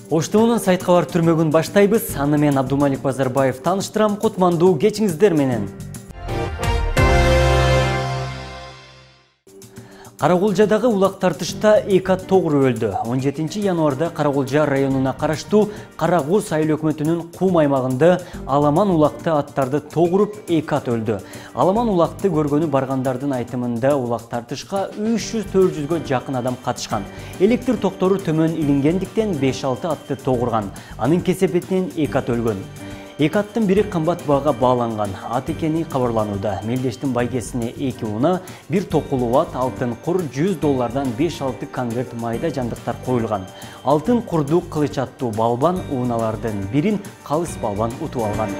Ош ТВнын сайт кабар түрмөгүн баштайбыз. Аны мен Абдумалик Базарбаев тааныштырам. Кутмандуу кечиңиздер менен. Карагулжадагы улак тартышта 2 ат тогуру өлдү. 17 январда Карагулжа районуна караштуу Карагуз айыл өкмөтүнүн Кум аймагында аламан улакты аттарды тогуруп 2 ат өлдү. Аламан улакты көргөнү баргандардын айтымында улак тартышка 300-400гө жакын адам катышкан. Электр токтору төмөн илингендиктен 5-6 атты тогурган. Анын кесепетинен 2 ат өлгөн. 2 аттын бири кымбат баага бааланган ат экени кабарланууда. Мелдештин байгесине 2 уна, 1 токулуу ат, алтын кур, $100 5-6 конверт майда жандыктар коюлган. Алтын курду кылыч аттуу балбан уналардын бирин калыс балбан утуп алган.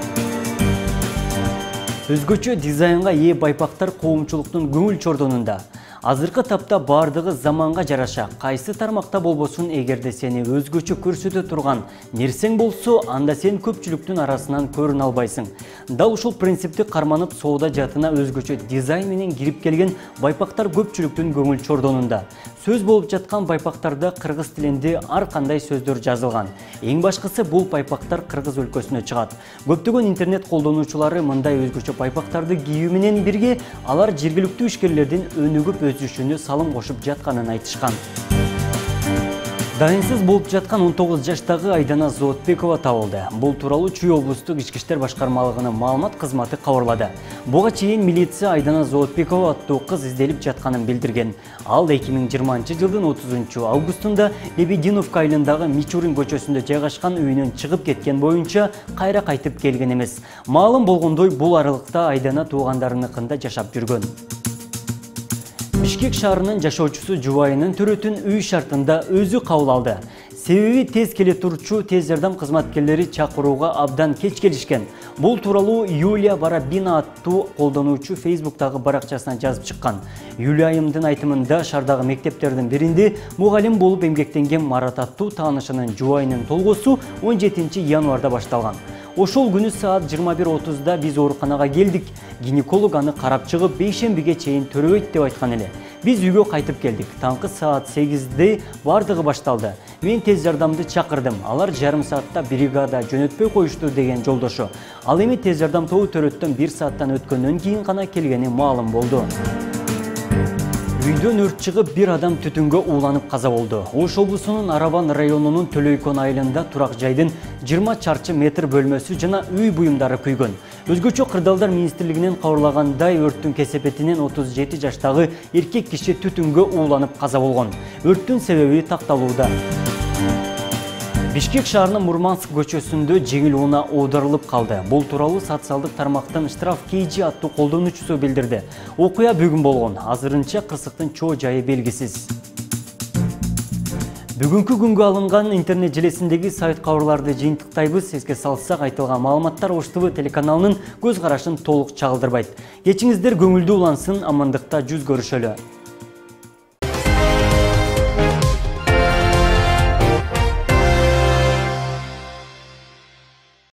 Өзгөчө дизайнга ээ байпактар коомчулуктун көңүл чордонунда. Азыркы тапта бардыгы заманга жараша, кайсы тармакта болбосун, эгерде сени өзгөчө көрсөтө турган нерсең болсо, анда сен көпчүлүктүн арасынан көрүнө албайсың. Дал ушул принципти карманып, соода жаатына өзгөчө дизайн менен кирип келген байпактар көпчүлүктүн көңүл чордонунда. Сөз болуп жаткан байпактарда кыргыз тилинде ар кандай сөздөр жазылган. Эң башкысы бул байпактар кыргыз өлкөсүнө чыгат. Көптөгөн интернет колдонуучулары мындай өзгөчө байпактарды кийүү менен бирге алар жергиликтүү ишкерлердин өнүгүп өсүшүнө салым кошуп жатканын айтышкан. Дайынсыз болуп жаткан 19 жаштагы Айдана Зоотбекова табылды. Бул тууралуу Чүй облустук ички иштер башкармалыгынын маалымат кызматы кабарлады. Буга чейин милиция Айдана Зоотбекова аттуу кыз изделип жатканын билдирген. Ал 2020-жылдын 30 августунда Лебединовка айылындагы Мичурин көчөсүндө жайгашкан үйүнөн чыгып кеткен боюнча кайра кайтып келген эмес. Маалым болгондой, бул аралыкта Айдана туугандарыныкында жашап жүргөн. Бишкек шаарынын жашоочусу жубайынын төрөтүн үй шартында өзү кабыл алды. Себеби тез келе турчу тез жардам кызматкерлери чакырууга абдан кеч келишкен. Бул тууралуу Юлия Барабина аттуу колдонуучу Facebook'тагы баракчасына жазып чыккан. Юлия айымдын айтымында шаардагы мектептердин биринде мугалим болуп эмгектенген Марат аттуу таанышынын жубайынын толгосу 17 январда башталган. Ошол күнү саат 21:30-да биз ооруканага келдик. Гинеколог аны карап чыгып, бейшембиге чейин төрөбөйт деп айткан эле. Биз үйгө кайтып келдик. Таңкы саат 8-де бардыгы башталды. Мен тез жардамды чакырдым. Алар жарым саатта бригада жөнөтпөй коюшту деген жолдошу. Ал эми тез жардам тобу төрөттөн 1 сааттан өткөндөн кийин гана келгени маалым болду. Үйдөн өрт чыгып, бир адам түтүнгө ууланып каза болду. Ош облусунун Арабан районунун Төлөйкөн айылында турак жайдын 20 чарчы метр бөлмөсү жана үй буюмдары күйгөн. Өзгөчө кырдаалдар министрлигинен кабарлагандай, өрттүн кесепетинен 37 жаштагы эркек киши түтүнгө ууланып каза болгон. Өрттүн себеби такталууда. Бишкек шаарынын Мурманск көчөсүндө жеңил унаа оодарылып калды. Бул тууралуу социалдык тармактын Штраф Кейжи аттуу колдонуучусу билдирди. Окуя бүгүн болгон. Азырынча кырсыктын чоо жайы белгисиз. Бүгүнкү күнгө алынган интернет желесиндеги сайт кабарларды жыйынтыктайбыз. Эске салсак, айтылган маалыматтар Ош ТВ телеканалынын көз карашын толук чагылдырбайт. Кечиңиздер көңүлдүү улансын, амандыкта жүз көрүшөлү.